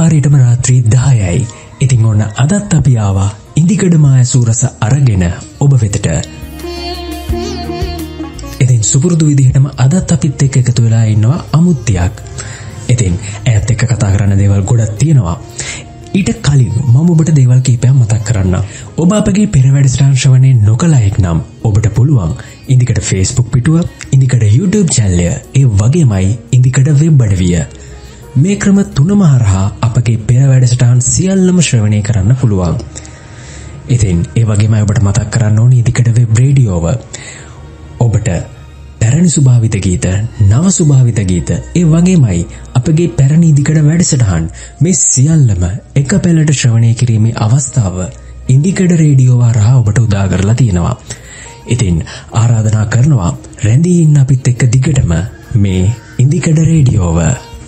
හරියටම රාත්‍රී 10යි. ඉතින් ඔන්න අදත් අපි ආවා ඉන්දිකඩ මායසූ රස අරගෙන ඔබ වෙතට. ඉතින් සුපුරුදු විදිහටම අදත් අපිත් එක්ක එකතු වෙලා ඉන්නවා අමුත්තියක්. ඉතින් ඇයත් එක්ක කතා කරන්න දේවල් ගොඩක් තියෙනවා. ඊට කලින් මම ඔබට දේවල් කීපයක් මතක් කරන්න. ඔබ අපගේ පෙර වැඩසටහන් ශ්‍රවණය නොකළයෙක් නම් ඔබට පුළුවන් ඉන්දිකඩ Facebook පිටුව, ඉන්දිකඩ YouTube channel, ඒ වගේමයි ඉන්දිකඩ වෙබ් අඩවිය. මේ ක්‍රම තුනම හරහා අපගේ පෙර වැඩසටහන් සියල්ලම ශ්‍රවණය කරන්න පුළුවන්. ඉතින් ඒ වගේමයි ඔබට මතක් කරන්න ඕනේ ඉන්දිකඩ වෙබ් රේඩියෝව. ඔබට පැරණි සුභාවිත ගීත, නව සුභාවිත ගීත, ඒ වගේමයි අපගේ පැරණි ඉදිකඩ වැඩසටහන් මේ සියල්ලම එක පෙළට ශ්‍රවණය කිරීමේ අවස්ථාව ඉන්දිකඩ රේඩියෝ හරහා ඔබට උදා කරලා තියෙනවා. ඉතින් ආරාධනා කරනවා රැඳී ඉන්න අපිත් එක්ක දිගටම මේ ඉන්දිකඩ රේඩියෝව.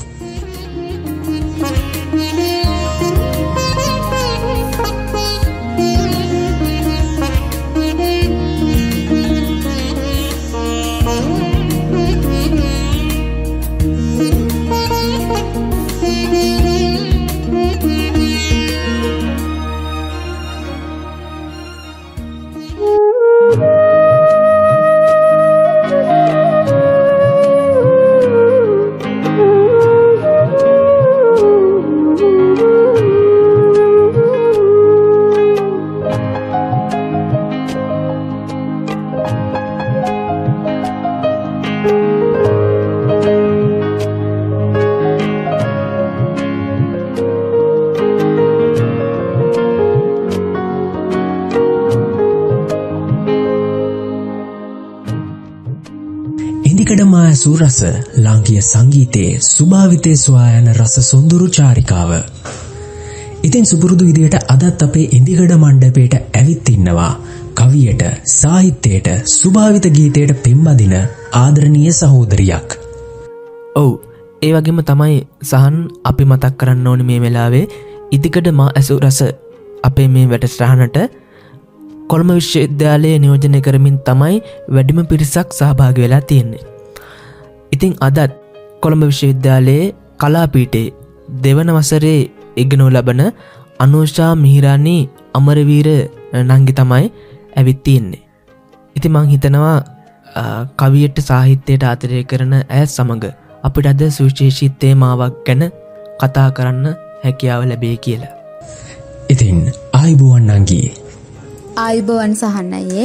සුරස ලාංකීය සංගීතයේ සුභාවිතේ සොයායන රස සොඳුරු චාරිකාව. ඉතින් සුපුරුදු විදියට අදත් අපේ ඉන්දිකඩ මණ්ඩපයට ඇවිත් ඉන්නවා කවියට, සාහිත්‍යයට, සුභාවිත ගීතයට පෙම්බදින ආදරණීය සහෝදරියක්. ඔව්, ඒ වගේම තමයි සහන් අපි මතක් කරන්න ඕනේ මේ වෙලාවේ ඉන්දිකඩ මා ඇසු රස අපේ මේ වැඩසටහනට කොළඹ විශ්වවිද්‍යාලයේ නියෝජනය කරමින් තමයි වැඩිම පිරිසක් සහභාගී වෙලා තියෙන්නේ. ඉතින් අදත් කොළඹ විශ්වවිද්‍යාලයේ කලාපීඨයේ දෙවන වසරේ ඉගෙනු ලබන අනුෂා මිහිරානි අමරවීර නංගි තමයි ඇවිත් තියෙන්නේ. ඉතින් මං හිතනවා කවියට සාහිත්‍යයට ආදරය කරන ඇය සමග අපිට අද සුවිශේෂී තේමාවක් ගැන කතා කරන්න හැකියාව ලැබේ කියලා. ඉතින් ආයුබෝවන් නංගි. ආයුබෝවන් සහන් අයියේ.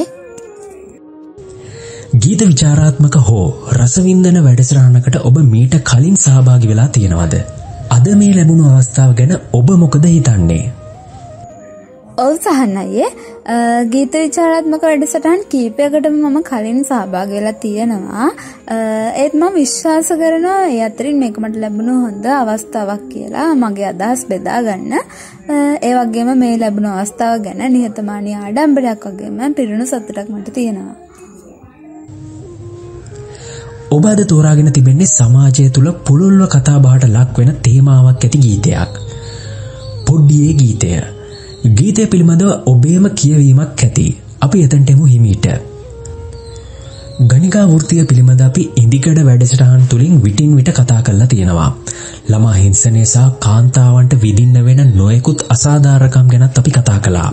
ගීත විචාරාත්මක හෝ රසවින්දන වැඩසටහනකට ඔබ මීට කලින් සහභාගී වෙලා තියෙනවද? අද මේ ලැබුණු අවස්ථාව ගැන ඔබ මොකද හිතන්නේ? ඔව් සහන් අයියේ, ගීත විචාරාත්මක වැඩසටහන් කීපයකටම මම කලින් සහභාගී වෙලා තියෙනවා. ඒත් මම විශ්වාස කරනවා ඒ අතරින් මේක මට ලැබුණු හොඳ අවස්ථාවක් කියලා මගේ අදහස් බෙදා ගන්න. ඒ වගේම මේ ලැබුණු අවස්ථාව ගැන නිහතමානී ආඩම්බරයක් වගේම පිරුණු සතුටක් මට තියෙනවා. ඔබ අද තෝරාගෙන තිබෙන්නේ සමාජය තුළ පුළුල්ව කතා බහට ලක් වෙන තේමාවක් ඇති ගීතයක්. පොඩ්ඩියේ ගීතය. ගීතය පිළිබඳව ඔබේම කියවීමක් ඇති. අපි එතනට එමු හිමීට. ගණිකා වෘත්තිය පිළිබඳ අපි ඉන්දිකඩ වැඩසටහන් තුලින් විටින් විට කතා කරලා තියෙනවා. ළමා හිංසනය සහ කාන්තාවන්ට විඳින්න වෙන නොයෙකුත් අසාධාරණකම් ගැනත් අපි කතා කළා.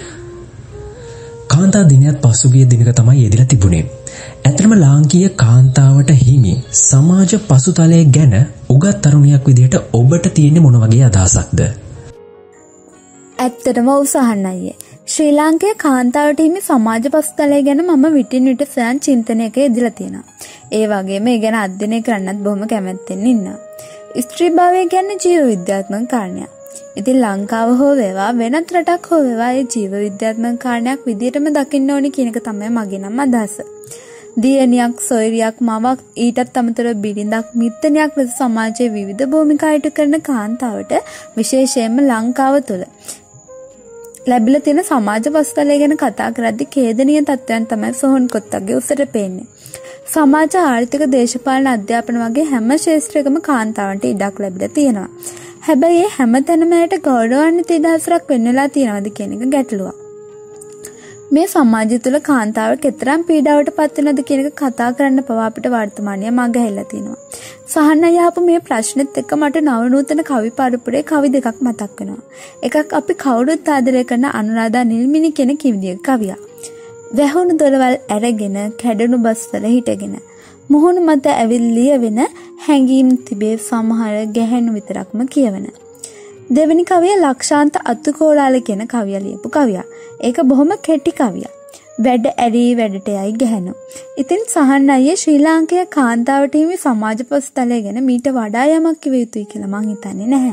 කාන්තා දිනයත් පසුගිය දිනක තමයි යෙදিলা තිබුණේ. ඇත්තටම ලාංකීය කාන්තාවට හිමි සමාජ පසුතලය ගැන උගත් තරුණියක් විදිහට ඔබට තියෙන්නේ මොන වගේ අදහසක්ද? ඇත්තටම උසහන් අයියේ, ශ්‍රී ලාංකේය කාන්තාවට හිමි සමාජ පසුතලය ගැන මම විටින් විට සෑහෙන චින්තනයක යෙදලා තියෙනවා. ඒ වගේම ඒ ගැන අධ්‍යයනය කරන්නත් බොහොම කැමැත්තෙන් ඉන්නවා. ස්ත්‍රී භාවය කියන්නේ ජීව විද්‍යාත්මක කාරණයක්. ඉතින් ලංකාව හෝ වේවා වෙනත් රටක් හෝ වේවා ඒ ජීව විද්‍යාත්මක කාරණයක් විදිහටම දකින්න ඕනි කියන එක තමයි මගේ නම් අදහස. දියණියක්, සොයුරියක්, මවක්, ඊටත් අමතරව බිරිඳක්, මිත්තණියක් ලෙස සමාජයේ විවිධ භූමිකා ඉටු කරන කාන්තාවට විශේෂයෙන්ම ලංකාව තුළ ලැබිලා තියෙන සමාජ පසුතලය ගැන කතා කරද්දී ඛේදනීය තත්ත්වයන් තමයි සොහොන් කොත්තගේ උසට පේන්නේ. සමාජ, ආර්ථික, දේශපාලන, අධ්‍යාපන වගේ හැම ක්ෂේත්‍රයකම කාන්තාවන්ට ඉඩක් ලැබිලා තියෙනවා. හැබැයි මේ හැමතැනම ඇයට ගෞරවාන්විත ඉඩහසරක් වෙන්න වෙලා තියෙනවද කියන එක ගැටලුවක්. මේ සමාජය තුළ කාන්තාව කෙතරම් පීඩාවට පත් වෙනවද කියන එක කතා කරන්න පවා අපිට වර්තමානයේ මග හැරිලා තියෙනවා. සහන් අයහපු මේ ප්‍රශ්නෙත් එක්ක මට නවනූතන කවි පරපුරේ කවි දෙකක් මතක් වෙනවා. එකක් අපි කවුරුත් ආදරය කරන අනුරාධා නිල්මිණි කියන කිවිදිය කවියක්. වැහුණු දොරවල් ඇරගෙන කැඩුණු බස්වල හිටගෙන මුහුණු මත ඇවිල්ලිය වෙන හැඟීම් තිබේ සමහර ගැහැණු විතරක්ම කියවන. දෙවෙනි කවිය ලක්ෂාන්ත අතුකෝලාල කියන කවිය ලියපු කවියක්. ඒක බොහොම කෙටි කවියක්. වැඩ ඇරී වැඩට යයි ගැහැණු. ඉතින් සහන් අයියේ ශ්‍රී ලාංකේය කාන්තාවට හිමි සමාජ පොස්තලය ගැන මීට වඩා යමක් කිව යුතුයි කියලා මං හිතන්නේ නැහැ.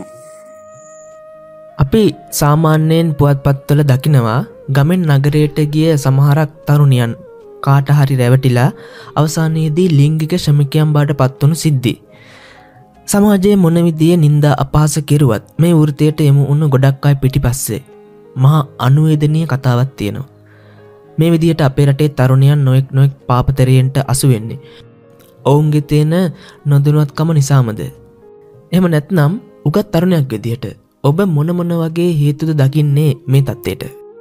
අපි සාමාන්‍යයෙන් පුවත්පත්වල දකිනවා ගමෙන් නගරයට ගිය සමහරක් තරුණියන් කාට හරි රැවටිලා අවසානයේදී ලිංගික ශ්‍රමිකයන් බවට පත්වනු සිද්ධි. සමාජයේ මොන විදිහේ නිന്ദා අපහාස කෙරුවත් මේ වෘත්තයට යමු වුණු ගොඩක් අය පිටිපස්සේ මහා අනුවේදනීය කතාවක් තියෙනවා. මේ විදිහට අපේ රටේ තරුණයන් නොඑක් පාපතරයන්ට අසු වෙන්නේ ඔවුන්ගේ තියෙන නොදැනුවත්කම නිසාමද? එහෙම නැත්නම් උගත් තරුණයෙක් විදිහට ඔබ මොන වගේ හේතුද දකින්නේ මේ தත්ත්වයට?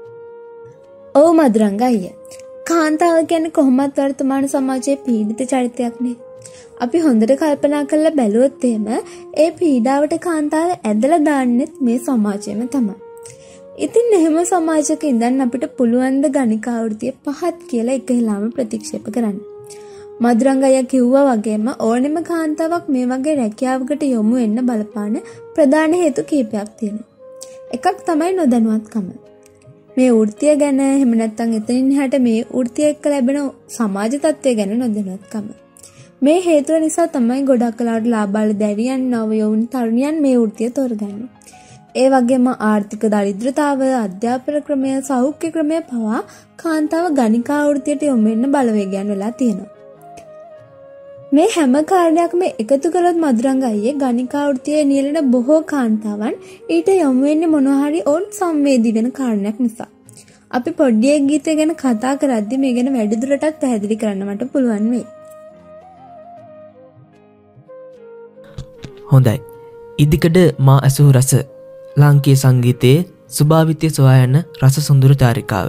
ඔව් මදුරංග අයියා. කාන්තාව කියන්නේ කොහොමත් වර්තමාන සමාජයේ පීඩිත චරිතයක්නේ. අපි හොඳට කල්පනා කරලා බැලුවොත් එහෙම ඒ පීඩාවට කාන්තාව ඇදලා දාන්නෙත් මේ සමාජයේම තමයි. ඉතින් එහෙම සමාජයක ඉඳන් අපිට පුළුවන් ද ගණිකා වෘත්තිය පහත් කියලා එකහෙලාම ප්‍රතික්ෂේප කරන්න. මදුරංග අයියා කිව්වා වගේම ඕනෙම කාන්තාවක් මේ වගේ රැකියාවකට යොමු වෙන්න බලපාන ප්‍රධාන හේතු කීපයක් තියෙනවා. එකක් තමයි නොදැනුවත්කම. මේ වෘත්තිය ගැන එහෙම නැත්නම් එතනින් එහාට මේ වෘත්තිය එක්ක ලැබෙන සමාජ තත්ත්වය ගැන නොදැනුවත්කම. මේ හේතුව නිසා තමයි ගොඩක් කලාවට ලාභාල දැරියන් නවයවුන් තරුණියන් මේ වෘත්තිය තෝරගන්නේ. ඒ වගේම ආර්ථික දරිද්‍රතාව, අධ්‍යාපන ක්‍රමය, සෞඛ්‍ය ක්‍රමය පවා කාන්තාව ගණිකා වෘත්තියට යොමු වෙන්න බලවේගයන් වෙලා තියෙනවා. මේ හැම කාරණයක්ම එකතු කළොත් මදුරංග අයියේ ගණිකා වෘත්තියේ නියැලෙන බොහෝ කාන්තාවන් ඊට යොමු වෙන්නේ මොනවා හරි ඔවුන් සංවේදී වෙන කාරණයක් නිසා. අපි පොඩ්ඩියේ ගීතය ගැන කතා කරද්දි මේ ගැන වැඩිදුරටත් පැහැදිලි කරන්න මට පුළුවන් වෙයි. හොඳයි. ඉදිකඩ මා ඇසූ රස ලාංකීය සංගීතයේ ස්වභාවිතය සොයා යන රස සුන්දර චාරිකාව.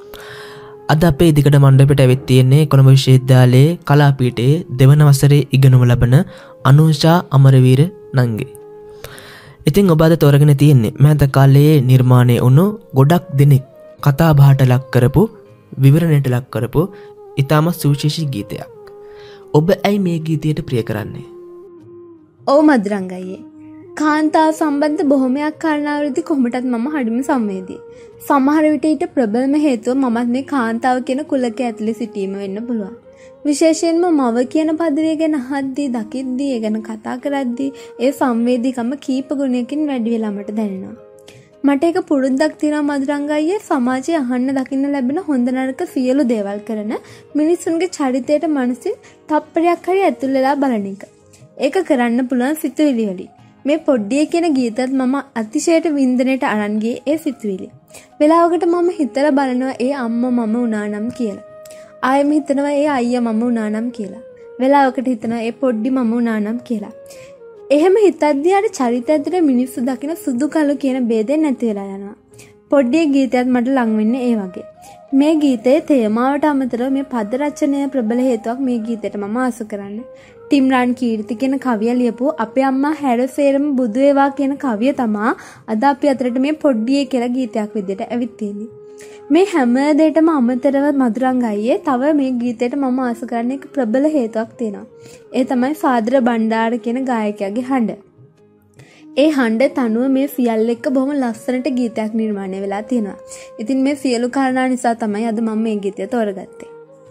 අද අපේ ඉදිකඩ මණ්ඩපයට ඇවිත් තියෙන්නේ කොළඹ විශ්වවිද්‍යාලයේ කලාපීඨයේ දෙවන වසරේ ඉගෙනුම ලබන අනුෂා අමරවීර නංගි. ඉතින් ඔබ අද තෝරගෙන තියෙන්නේ මෑත කාලයේ නිර්මාණය වුණු ගොඩක් දෙනෙක් කතා බහට ලක් කරපු විවරණයට ලක් කරපු ඉතාම සුවිශේෂී ගීතයක්. ඔබ ඇයි මේ ගීතයට ප්‍රිය කරන්නේ? ඔව් මදුරංග අයියේ. කාන්තාව සම්බන්ධ බොහොමයක් කාරණාවලදී කොහොමටත් මම හරිම සංවේදී. සමහර විට ඊට ප්‍රබලම හේතුව මමත් මේ කාන්තාව කියන කුලක ඇතුලේ සිටීම වෙන්න පුළුවන්. විශේෂයෙන්ම මව කියන පදවිය ගැන අහද්දී දකිද්දී ඒ ගැන කතා කරද්දී ඒ සංවේදීකම කීප ගුණයකින් වැඩි වෙලා මට දැනෙනවා. මට ඒක පුරුද්දක් තියෙනවා මදුරංග අයියේ. සමාජයේ අහන්න දකින්න ලැබෙන හොඳ නරක සියලු දේවල් කරන මිනිසුන්ගේ චරිතයට මනසින් තප්පරයක් හරි ඇතුල් වෙලා බලන එක. ඒක කරන්න පුළුවන් සිතුවිලි වලින්. මේ පොඩ්ඩිය කියන ගීතත් මම අතිශයට වින්දනයට අරන් ගියේ ඒ සිතුවිලි. වෙලාවකට මම හිතලා බලනවා ඒ අම්මා මම වුණා නම් කියලා. ආයෙම හිතනවා ඒ අයියා මම වුණා නම් කියලා. වෙලාවකට හිතනවා ඒ පොඩ්ඩි මම වුණා නම් කියලා. එහෙම හිතද්දී අර චරිතය ඇතුලේ මිනිස්සු දකින සුදු කළු කියන ભેදේ නැති වෙලා යනවා. පොඩ්ඩියේ ගීතයත් මට ලං වෙන්නේ ඒ වගේ. මේ ගීතයේ තේමාවට අමතරව මේ පද රචනය ප්‍රබල හේතුවක් මේ ගීතයට මම ආස කරන්නේ. ටිම්රාන් කීර්ති කියන කවිය ලියපු අපේ අම්මා හැරසේරම බුදු වේවා කියන කවිය තමා අද අපි අතරට මේ පොඩ්ඩියේ කියලා ගීතයක් විදිහට ඇවිත් තියෙන්නේ. මේ හැම දෙයකටම අමතරව මදුරංග අයියේ තව මේ ගීතයට මම ආස කරන එක ප්‍රබල හේතුවක් තියෙනවා. ඒ තමයි ෆාදර් බණ්ඩාර කියන ගායකයාගේ හඬ. ඒ හඬ තනුව මේ සියල්ල එක්ක බොහොම ලස්සනට ගීතයක් නිර්මාණය වෙලා තියෙනවා. ඉතින් මේ සියලු කාරණා නිසා තමයි අද මම මේ ගීතය තෝරගත්තේ.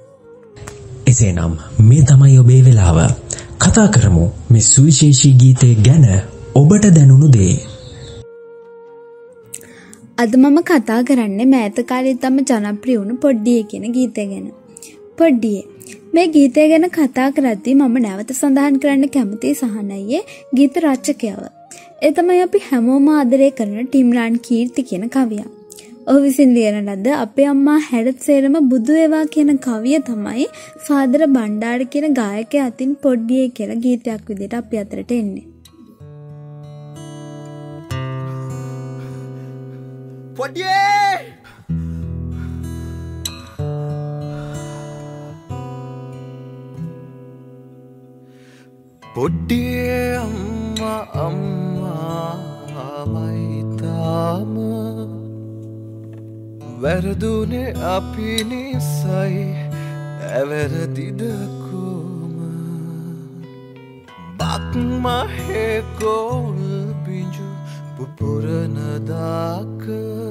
එසේනම් මේ තමයි ඔබේ වෙලාව. කතා කරමු මේ සුවිශේෂී ගීතය ගැන ඔබට දැනුණු දේ. අද මම කතා කරන්නේ මෑත කාලේ තම ජනප්‍රිය වුණු පොඩ්ඩියේ කියන ගීතය ගැන. පොඩ්ඩියේ මේ ගීතය ගැන කතා කරද්දී මම නැවත සඳහන් කරන්න කැමතියි සහන් අයියේ ගීත රචකයව. ඒ තමයි අපි හැමෝම ආදරය කරන ටිම්රාන් කීර්ති කියන කවියා. ඔහු විසින් ලියන ලද අපේ අම්මා හැරසේරම බුදු වේවා කියන කවිය තමයි ෆාදර් බණ්ඩාර කියන ගායකයා අතින් පොඩ්ඩියේ කියලා ගීතයක් විදිහට අපි අතරට එන්නේ. පොඩ්ඩියේ පොඩ්ඩියේ අම්මා අම්මාමයි තාම වැරදුනේ අපි නිසයි ඇවැරදිද කොම බක්මහේ ගෝල් බිංජු පුපුරන දාක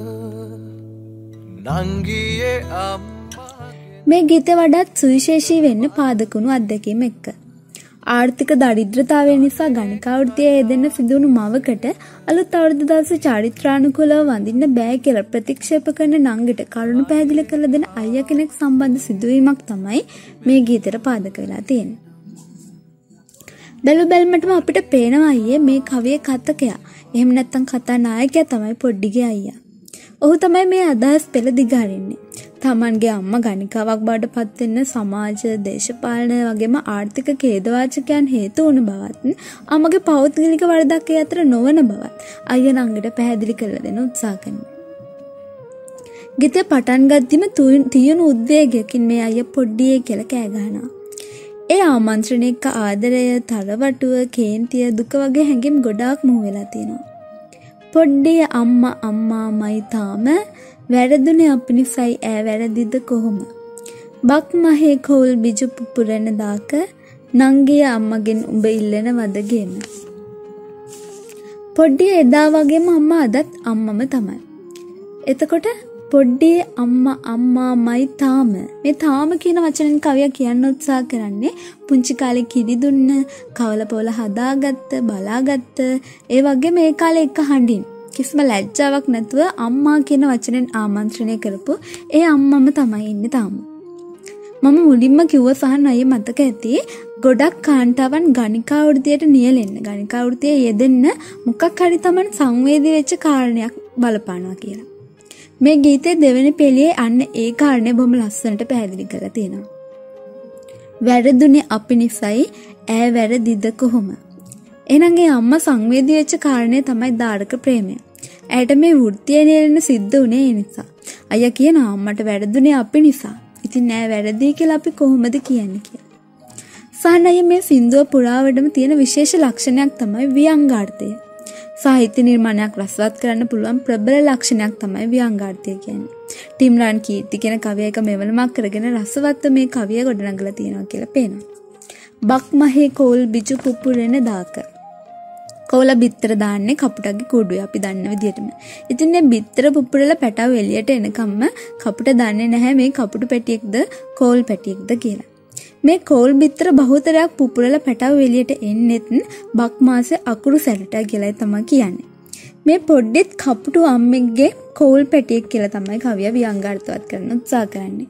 නංගියේ අම්මා මේ ගීතය වඩාත් සුවිශේෂී වෙන්න පාදකුණු අත්දැකීම එක්ක. ආර්ථික දරිද්‍රතාවය නිසා ගණිකා වෘත්තියේ යෙදෙන්න සිදුවුණු මවකට අලුත් අවුරුදු දවසේ චාරිත්‍රානුකූලව වඳින්න බෑ කියලා ප්‍රතික්ෂේප කරන නංගිට කරුණු පැහැදිලි කරලා දෙන අයියා කෙනෙක් සම්බන්ධ සිදුවීමක් තමයි මේ ගීතයට පාදක වෙලා තියෙන්නේ. බැලු බැලමටම අපිට පේනවා අයියේ මේ කවියේ කතකයා. එහෙම නැත්නම් කතා නායකයා තමයි පොඩ්ඩිගේ අයියා. ඔහු තමයි මේ අදහස් පෙළ දිගහරින්නේ. තමන්ගේ අම්මා ගණිකාවක් බවට පත් වෙන්න සමාජ, දේශපාලන වගේම ආර්ථික ඛේදවාචකයන් හේතු වුණ බවත්, අම්මගේ පෞද්ගලික වරදක් ඒ අතර නොවන බවත් අයියා නංගිට පැහැදිලි කරලා දෙන්න උත්සාහ කරනවා. ගීතේ පටන් ගද්දිම තියුණු උද්වේගයකින් මේ අයියා පොඩ්ඩියේ කියලා කෑ ගහනවා. ඒ ආමන්ත්‍රණයක ආදරය, තරවටුව, කේන්තිය, දුක වගේ හැඟීම් ගොඩාක් මුහු වෙලා තියෙනවා. පොඩ්ඩිය අම්මා අම්මාමයි තාම වැරදුනේ අපි නිසයි ඈ වැරදිද කොහොම බක් මහේ කෝල් බිජු පුපුරන දාක නංගිය අම්මගෙන් උඹ ඉල්ලන වදගෙන පොඩ්ඩිය එදා වගේම අම්මා අදත් අම්මම තමයි. එතකොට පොඩ්ඩිය අම්මා අම්මාමයි තාම මේ තාම කියන වචනෙන් කවියා කියන්න උත්සාහ කරන්නේ පුංචි කාලේ කිරි දුන්න, කවල පොල හදාගත්ත, බලාගත්ත ඒ වගේ මේ කාලේ එක හඬින් කිසිම ලැජ්ජාවක් නැතුව අම්මා කියන වචනෙන් ආමන්ත්‍රණය කරපු ඒ අම්මම තමයි ඉන්නේ තාම. මම මුලින්ම කිව්ව සහන් අය මතක ඇති ගොඩක් කාන්තාවන් ගණිකා වෘත්තියට නියැලෙන්න, ගණිකා වෘත්තියේ යෙදෙන්න මොකක් හරි Taman සංවේදී වෙච්ච කාරණයක් බලපානවා කියලා. මේ ගීතේ දෙවෙනි පෙළියේ අන්න ඒ කාරණේ බොහොම ලස්සනට පැහැදිලි කරලා තියෙනවා. වැරදුනේ අපි නිසයි ඈ වැරදිද කොහොම. එහෙනම් ඒ අම්මා සංවේදී වෙච්ච කාරණේ තමයි දාරක ප්‍රේමය. ඇයට මේ වෘත්තිය නියැලෙන්න සිද්ධ වුණේ ඒ නිසා. අයියා කියනවා අම්මට වැරදුනේ අපි නිසා. ඉතින් නෑ වැරදි කියලා අපි කොහොමද කියන්නේ කියලා. සාහනයේ මේ සින්දුව පුරාවටම තියෙන විශේෂ ලක්ෂණයක් තමයි ව්‍යංගාර්ථය. සාහිත්‍ය නිර්මාණයක් රසවත් කරන්න පුළුවන් ප්‍රබල ලක්ෂණයක් තමයි ව්‍යංගාර්ථය කියන්නේ. ටිම්රාන් කීර්ති කියන කවියක මෙවලමක් කරගෙන රසවත් මේ කවිය ගොඩනගලා තියෙනවා කියලා පේනවා. බක් මහේ කෝල් බිජු පුපුරෙන දාක. කෝල බිත්තර දාන්නේ කපුටගේ කුඩුවේ අපි දන්න විදිහටම. ඉතින් මේ බිත්තර පුපුරලා පැටව එළියට එනකම්ම කපුට දන්නේ නැහැ මේ කපුටු පැටියෙක්ද කෝල් පැටියෙක්ද කියලා. මේ කෝල් බිත්තර බහුතරයක් පුපුරලා පැටව එළියට එන්නෙත් බක් මාසේ අකුරු සැලට කියලා තමයි කියන්නේ. මේ පොඩ්ඩෙත් කපුටු අම්මෙක්ගේ කෝල් පැටියෙක් කියලා තමයි කවිය ව්‍යංගාර්ථවත් කරන්න උත්සාහ කරන්නේ.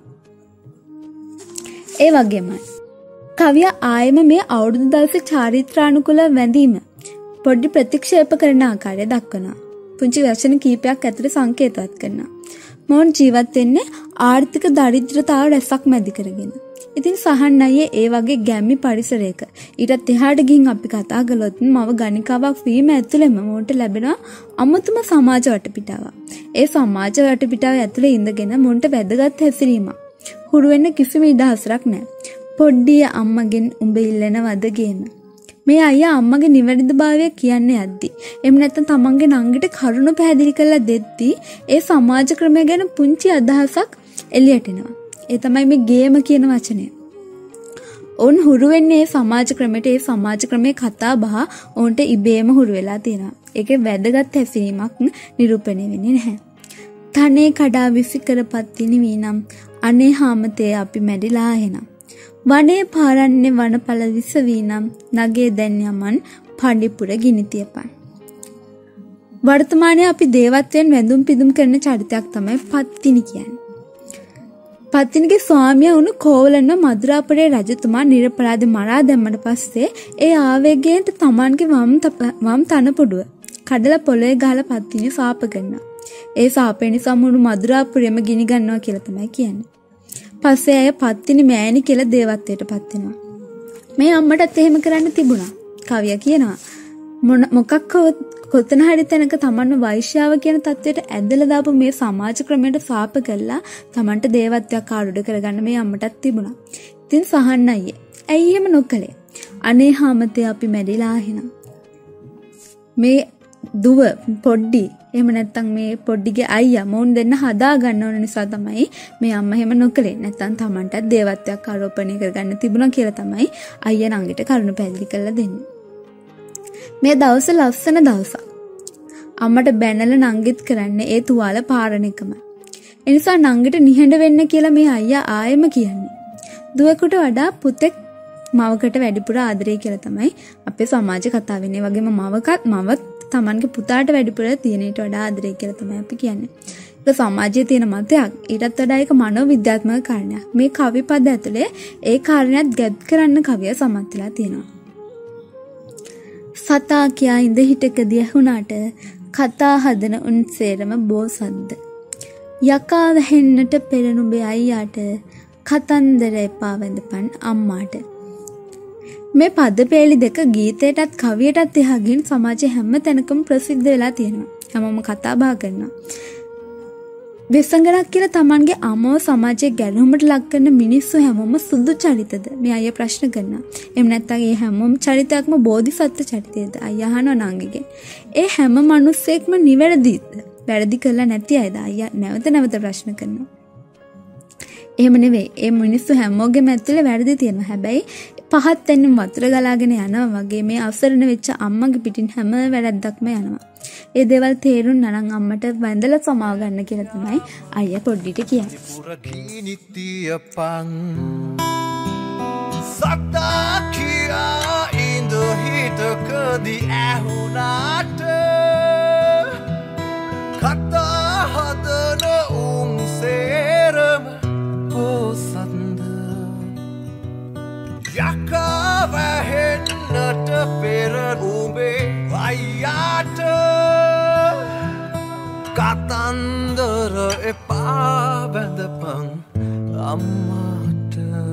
ඒ වගේමයි කවිය ආයෙම මේ අවුරුදු දවසේ චාරිත්‍රානුකූල වැඳීම පොඩි ප්‍රතික්ෂේප කරන ආකාරය දක්වනවා. පුංචි වචන කීපයක් ඇතුළේ සංකේතවත් කරනවා. මොවුන් ජීවත් වෙන්නේ ආර්ථික දරිද්‍රතාව රැසක් මැදි කරගෙන. ඉතින් සහන් අයියේ ඒ වගේ ගැම්මි පරිසරයක ඊටත් එහාට ගිහින් අපි කතා කළොත් මව ගණිකාවක් වීම ඇතුළෙම මොන්ට ලැබෙනවා අමුතුම සමාජ වටපිටාවක්. ඒ සමාජ වටපිටාව ඇතුළේ ඉඳගෙන මොන්ට වැදගත් හැසිරීමක්. හුරු වෙන්න කිසිම ඉඩහසරක් නැහැ. පොඩ්ඩිය අම්මගෙන් උඹ ඉල්ලන වදගෙන. මේ අයියා අම්මගේ නිවැරදිභාවය කියන්නේ යද්දි. එහෙම නැත්නම් තමන්ගේ නංගිට කරුණ පැහැදිලි කරලා දෙද්දි ඒ සමාජ ක්‍රමය ගැන පුංචි අදහසක් එළියට එනවා. ඒ තමයි මේ ගේම කියන වචනය. ඔවුන් හුරු වෙන්නේ සමාජ ක්‍රමයට, ඒ සමාජ ක්‍රමයේ කතා බහ ඔවුන්ට ඉබේම හුරු වෙලා තියෙනවා. ඒකේ වැදගත් හැසිරීමක් නිරූපණය වෙන්නේ නැහැ. තනේ කඩා විසි කරපත්තිනි වීනම් අනේ හාමතේ අපි මැඩිලා එහෙනම්. වනේ පාරන්නේ වනපල විස වීනම් නගේ දැන් යමන් පඬිපුර ගිනි තියපන්. වර්තමානයේ අපි දේවත්වයෙන් වැඳුම් පිදුම් කරන චරිතයක් තමයි පත්තිනි කියන්නේ. පත්තිනිගේ ස්වාමියා වුණු කෝවලන මදුරාපුරේ රජතුමා නිරපරාධ මරා දැම්මට පස්සේ ඒ ආවේගයෙන් තමන්ගේ වම් තනපොඩුව කඩලා පොළවේ ගහලා පත්තිනිය සාප කරනවා. ඒ සාපේ නිසා මුළු මදුරාපුරෙම ගිනි ගන්නවා කියලා තමයි කියන්නේ. පස්සේ අය පත්තිනි මෑණි කියලා දේවත්වයට පත් වෙනවා. මේ අම්මටත් එහෙම කරන්න තිබුණා. කවිය කියනවා මොකක් කොතන හරි තැනක තමන්ව වෛශ්‍යාව කියන තත්වයට ඇදලා දාපු මේ සමාජ ක්‍රමයට සාප කරලා තමන්ට දේවත්වයක් ආඩුඩ කරගන්න මේ අම්මටත් තිබුණා. ඉතින් සහන් අයියේ ඇයි එහෙම නොකළේ? අනේ හාමතේ අපි මැරිලා එහෙනම්. මේ දුව පොඩ්ඩි එහෙම නැත්තම් මේ පොඩ්ඩිගේ අයියා මොවුන් දෙන්න හදා ගන්න ඕන නිසා තමයි මේ අම්මා එහෙම නොකලේ. නැත්තම් Tamanටත් දේවත්වයක් ආරෝපණය කරගන්න තිබුණා කියලා තමයි අයියා නංගිට කරුණ පැහැදිලි කරලා දෙන්නේ. මේ දවස ලස්සන දවසක්. අම්මට බැනලා නංගිත් කරන්නේ ඒ තුවාල පාරණ එකම. ඒ නිසා නංගිට නිහඬ වෙන්න කියලා මේ අයියා ආයෙම කියන්නේ. දුවෙකුට වඩා පුතෙක් මවකට වැඩිපුර ආදරේ කියලා තමයි අපේ සමාජ කතාව වෙන්නේ. වගේම මව තමන්ගේ පුතාට වැඩිපුර තියෙනට වඩා ආදරේ කියලා තමයි අපි කියන්නේ. ඒක සමාජයේ තියෙන මතයක්. ඊටත් වඩා ඒක මනෝවිද්‍යාත්මක කාරණයක්. මේ කවි පද ඇතුලේ ඒ කාරණයක් ගැබ් කරන්න කවිය සමත් වෙලා තියෙනවා. සතා කියා ඉඳ හිටකදී ඇහුණාට කතා හදන උන් සේරම බෝසත්ද. යකා වැහෙන්නට පෙර නුඹේ අයියාට කතන්දර එපා වැඳපන් අම්මාට. මේ පදපේලි දෙක ගීතයටත් කවියටත් එහා ගින් සමාජයේ හැම තැනකම ප්‍රසිද්ධ වෙලා තියෙනවා. හැමෝම කතා බහ කරනවා. විසංගනක් කියලා Tamanගේ අමව සමාජයේ ගැලුමට ලක් කරන මිනිස්සු හැමෝම සුදු චරිතද? මේ අයියා ප්‍රශ්න කරනවා. එහෙම නැත්නම් ඒ හැමෝම චරිතයක්ම බෝධිසත්ව චරිතයද? අයියා අහනවා නංගිගෙන්. ඒ හැම මිනිස්සෙක්ම නිවැරදිද? වැරදි කරලා නැති අයද? අයියා නැවත ප්‍රශ්න කරනවා. එහෙම නෙවෙයි. ඒ මිනිස්සු හැමෝගෙම ඇතුලේ වැරදි තියෙනවා. හැබැයි පහත් වෙනින් වතුර ගලාගෙන යනවා වගේ මේ අවසරණ වෙච්ච අම්මගේ පිටින් හැම වැරද්දක්ම යනවා. ඒ දේවල් තේරුම් නනම් අම්මට වැඳලා සමාව ගන්න කියලා තමයි අයියා පොඩ්ඩිට කියන්නේ. සතා කියා ඉඳ හිටකදී ඇහුණාට කතා හදන උන් සේරම බෝසත්ද. යකා වැහෙන්නට පෙර නුඹේ අයියාට කතන්දර එපා වැඳපන් අම්මාට.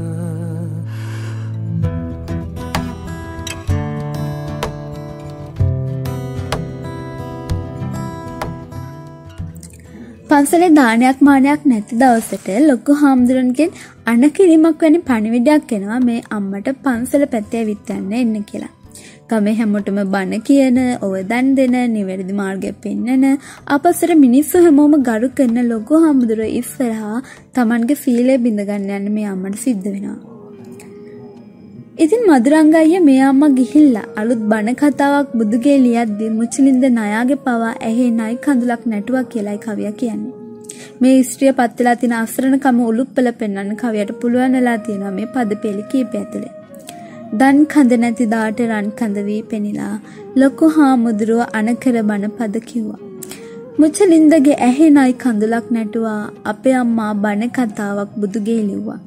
පන්සලේ දානයක් මානයක් නැති දවසට ලොකු හාමුදුරන්ගෙන් අනකිරීමක් වැනි පණිවිඩයක් එනවා මේ අම්මට පන්සල පැත්තේ විත් යන්න එන්න කියලා. ගමේ හැමෝටම බණ කියන, ඔවදන් දෙන, නිවැරදි මාර්ගය පෙන්වන, අපසර මිනිස්සු හැමෝම ගරු කරන ලොකු හාමුදුරුවෝ ඉස්සරහා Tamanගේ සීලය බිඳ ගන්න යන්න මේ අම්මට සිද්ධ වෙනවා. ඉතින් මදුරංග අයියා මේ අම්මා ගිහිල්ලා අලුත් බණ කතාවක් බුදුගේ ලියද්දී මුචලින්ද නයාගේ පවා ඇහි නයි කඳුලක් නැටුවා කියලායි කවියා කියන්නේ. මේ ස්ත්‍රිය පත් වෙලා තියෙන අසරණකම උලුප්පල පෙන්වන්න කවියට පුළුවන් වෙලා තියෙනවා මේ පදපෙළි කීපය ඇතුලේ. දන් කඳ නැති දාට රන් කඳ වී පෙනිලා ලොකු හාමුදුරුව අනකර බණ පද කිව්වා. මුචලින්දගේ ඇහි නයි කඳුලක් නැටුවා අපේ අම්මා බණ කතාවක් බුදුගේ ලිව්වා.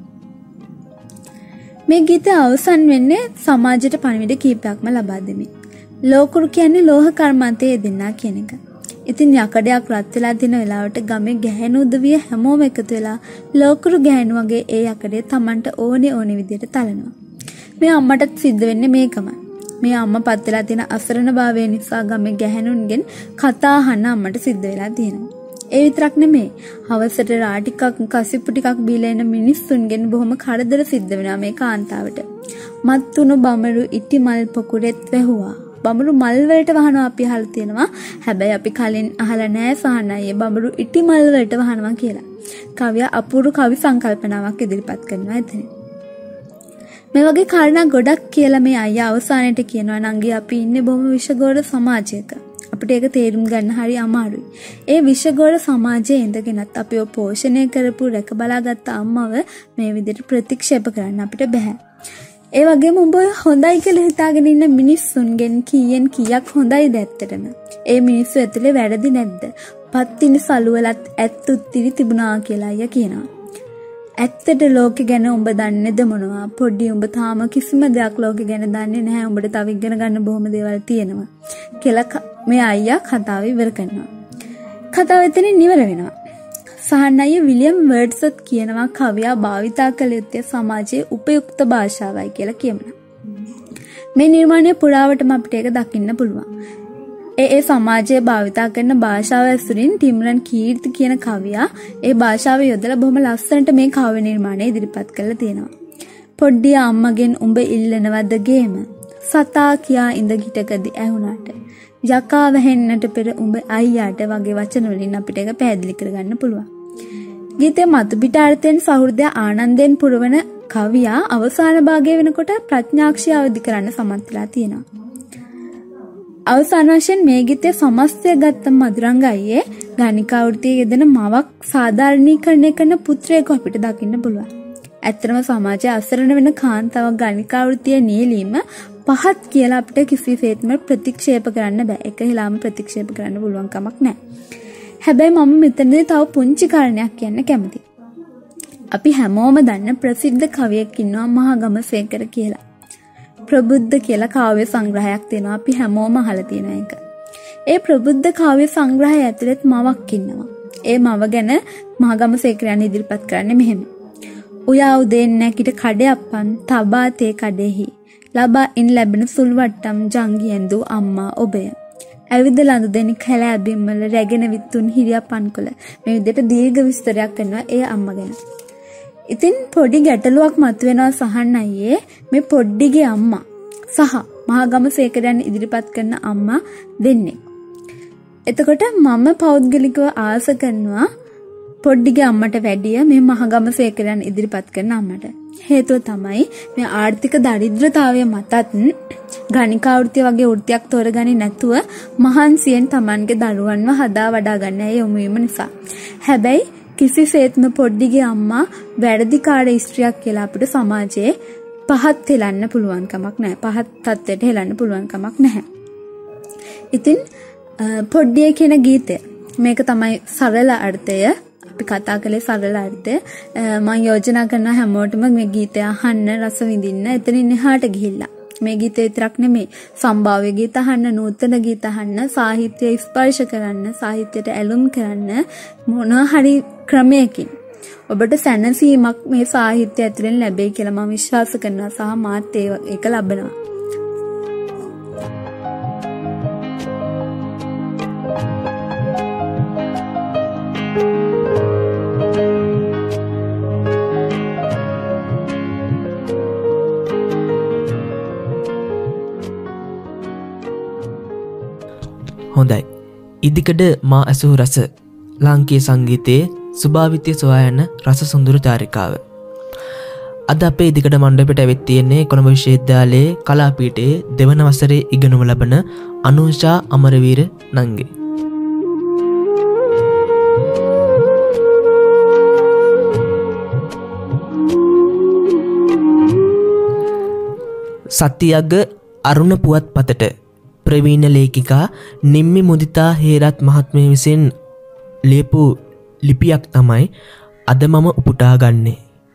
මේ ගීතය අවසන් වෙන්නේ සමාජයට පණිවිඩ කීපයක්ම ලබා දෙමින්. ලෝකුරු කියන්නේ ලෝහ කර්මාන්තයේ යෙදෙන්නා කියන එක. ඉතින් යකඩයක් රත් වෙලා තියෙන වෙලාවට ගමේ ගැහැණු උදවිය හැමෝම එකතු වෙලා ලෝකුරු ගැහැණු වගේ ඒ යකඩේ Tamanට ඕනේ විදියට තලනවා. මේ අම්මටත් සිද්ධ වෙන්නේ මේකමයි. මේ අම්මා පත් වෙලා තියෙන අසරණභාවය නිසා ගමේ ගැහැණුන්ගෙන් කතා අහන්න අම්මට සිද්ධ වෙලා තියෙනවා. ඒ විතරක් නෙමෙයි. හවසට රා ටිකක් කසිප්පු ටිකක් බීලා එන මිනිස්සුන්ගෙන් බොහොම කරදර සිද්ධ වෙනවා මේ කාන්තාවට. මත්තුණු බඹරු ඉටි මල් පොකුරෙත් වැහුවා. බඹරු මල් වලට වහනවා අපි අහලා තියෙනවා. හැබැයි අපි කලින් අහලා නැහැ සහනයි බඹරු ඉටි මල් වලට වහනවා කියලා. කවියා අපූර්ව කවි සංකල්පනාවක් ඉදිරිපත් කරනවා එතන. මේ වගේ කාරණා ගොඩක් කියලා මේ අයියා අවසානයේට කියනවා නංගි අපි ඉන්නේ බොහොම විෂගෝර සමාජයක. අපිට ඒක තේරුම් ගන්න හරි අමාරුයි. ඒ විෂගෝර සමාජයේ ඉඳගෙනත් අපිව පෝෂණය කරපු රැක බලාගත්ත අම්මව මේ විදිහට ප්‍රතික්ෂේප කරන්න අපිට බෑ. ඒ වගේම උඹ හොඳයි කියලා හිතාගෙන ඉන්න මිනිස්සුන්ගෙන් කීයෙන් කීයක් හොඳයිද ඇත්තටම? ඒ මිනිස්සු ඇතුලේ වැරදි නැද්ද? පත්තිනි සලුවලත් ඇත්තුත් තිරි තිබුණා කියලා අයියා කියනවා. ඇත්තට ලෝකෙ ගැන උඹ දන්නේද මොනවා? පොඩි උඹ තාම කිසිම දෙයක් ලෝකෙ ගැන දන්නේ නැහැ. උඹට තව ඉගෙන ගන්න බොහොම දේවල් තියෙනවා. කියලා මේ අයියා කතාව ඉවර කරනවා. කතාව එතනින් ඉවර වෙනවා. සහන් අයියා විලියම් වර්ඩ්ස්වර්ත් කියනවා කවියා භාවිතා කළ යුත්තේ සමාජයේ උපයුක්ත භාෂාවයි කියලා කියනවා. මේ නිර්මාණය පුරාවටම අපිට ඒක දකින්න පුළුවන්. ඒ සමාජයේ භාවිතා කරන භාෂාව ඇසුරින් ටිම්රන් කීර්ති කියන කවියා ඒ භාෂාව යොදලා බොහොම ලස්සනට මේ කාව්‍ය නිර්මාණය ඉදිරිපත් කරලා තියෙනවා. පොඩ්ඩිය අම්මගෙන් උඹ ඉල්ලනවද ගේම? සතා කියා ඉඳ ගිටකදී ඇහුණාට යකා වැහෙන්නට පෙර උඹ අයියාට වගේ වචන වලින් අපිට ඒක පැහැදිලි කරගන්න පුළුවන්. ගීතේ මතු පිට අර්ථයෙන් සහෘදය ආනන්දයෙන් පුරවන කවියා අවසාන භාගය වෙනකොට ප්‍රඥාක්ෂය අවදි කරන්න සමත් වෙලා තියෙනවා. අවසාන වශයෙන් මේ ගීතයේ සමස්තය ගත්ත මధుරංග අයියේ ගණිකා වෘත්තියේ යෙදෙන මවක් සාධාරණීකරණය කරන පුත්‍රයෙකු අපිට දකින්න පුළුවන්. ඇත්තටම සමාජයේ අසරණ වෙන කාන්තාවක් ගණිකා වෘත්තියේ නියැලීම පහත් කියලා අපිට කිසිසේත්ම ප්‍රතික්ෂේප කරන්න බෑ. ඒක හිලාම ප්‍රතික්ෂේප කරන්න පුළුවන් කමක් නැහැ. හැබැයි මම මෙතනදී තව පුංචි කාරණයක් කියන්න කැමතියි. අපි හැමෝම දන්න ප්‍රසිද්ධ කවියෙක් ඉන්නවා මහගමසේකර කියලා. ප්‍රබුද්ධ කියලා කාව්‍ය සංග්‍රහයක් තියෙනවා. අපි හැමෝම අහලා තියෙන එක. ඒ ප්‍රබුද්ධ කාව්‍ය සංග්‍රහය ඇතුළත් මවක් ඉන්නවා. ඒ මව ගැන මහගමසේකරයන් ඉදිරිපත් කරන්නේ මෙහෙම. උයා උදෙන් නැගිට කඩයප්පන් තබා තේ කඩෙහි ලබා ඉන් ලැබෙන සුල්වට්ටම් ජංගියෙන්දු අම්මා ඔබය. ඇවිද ලඳු දෙනි කැලෑ බිම්වල රැගෙන විත්තුන් හිරියපන් කොළ. මේ විදිහට දීර්ඝ විස්තරයක් කරනවා ඒ අම්මා ගැන. ඉතින් පොඩි ගැටලුවක් මතුවෙනවා සහන් අයියේ මේ පොඩ්ඩිගේ අම්මා සහ මහගමසේකරයන් ඉදිරිපත් කරන අම්මා දෙන්නේ. එතකොට මම පෞද්ගලිකව ආස කරනවා පොඩ්ඩිගේ අම්මට වැඩිය මේ මහගමසේකරයන් ඉදිරිපත් කරන අම්මට. හේතුව තමයි මේ ආර්ථික දරිද්‍රතාවය මතත් ගණිකා වෘත්තිය වගේ වෘත්තියක් තෝරගන්නේ නැතුව මහන්සියෙන් Tamanගේ දරුවන්ව හදා වඩා ගන්න යොමු වීම නිසා. හැබැයි කිසිසේත්ම පොඩ්ඩිගේ අම්මා වැරදිකාර ස්ත්‍රියක් කියලා අපිට සමාජයේ පහත් හෙලන්න පුළුවන් කමක් නැහැ. පහත් තත්ත්වයට හෙලන්න පුළුවන් කමක් නැහැ. ඉතින් පොඩ්ඩිය කියන ගීතය මේක තමයි සරල අර්ථය. අපි කතා කළේ සරල අර්ථය. මම යෝජනා කරනවා හැමෝටම මේ ගීතය අහන්න රස විඳින්න. එතනින් එහාට ගිහිල්ලා මේ ගීතය විතරක් නෙමෙයි සම්භාව්‍ය ගීත අහන්න, නූතන ගීත අහන්න, සාහිත්‍ය ස්පර්ශ කරන්න, සාහිත්‍යයට ඇලුම් කරන්න මොනවා හරි ක්‍රමයකින් ඔබට සැනසීමක් මේ සාහිත්‍ය ඇතුළෙන් ලැබෙයි කියලා මම විශ්වාස කරනවා සහ මාත් ඒක ලබනවා. හොඳයි. ඉදිකඩ මා ඇසූ රස ලාංකීය සංගීතයේ ස්වභාවිතය සොයා යන රස සුන්දර චාරිකාව. අද අපේ ඉදිකඩ මණ්ඩපයට ඇවිත් තියෙන්නේ කොළඹ විශ්වවිද්‍යාලයේ කලාපීඨයේ දෙවන වසරේ ඉගෙනුම ලබන අනුෂා අමරවීර නංගි. සත්‍යයග අරුණ පුවත් පතට ප්‍රවීණ ලේඛිකා නිම්මි මුදිතා හේරත් මහත්මිය විසින් ලියපු ලිපියක් තමයි අද මම උපුටා ගන්නේ.